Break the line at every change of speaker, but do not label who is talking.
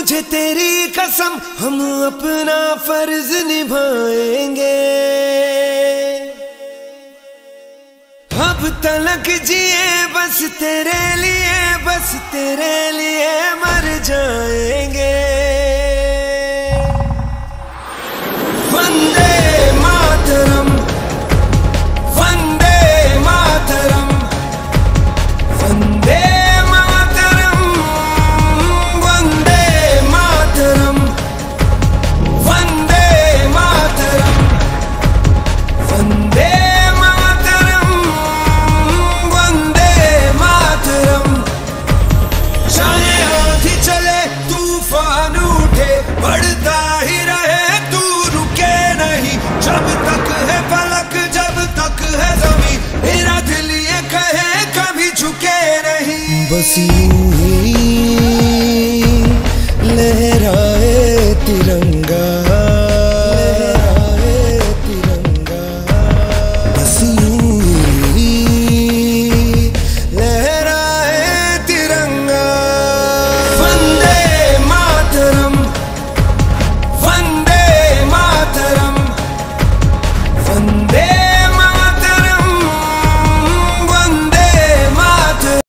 मुझे तेरी कसम, हम अपना फर्ज निभाएंगे। अब तलक जिए बस तेरे लिए, बस तेरे लिए मर जाएंगे। वंदे मातरम, वंदे मातरम, वंदे मातरम, वंदे मातरम, वंदे मातरम, वंदे मातरम, वंदे मातरम। चाहे आंधी चले तूफान उठे, बढ़ता ही रहे तू रुके नहीं। जब तक है फलक, जब तक है ज़मीं, मेरा दिल ये कहे कभी झुके नहीं। बस यूं ही लहराए तिरंगा।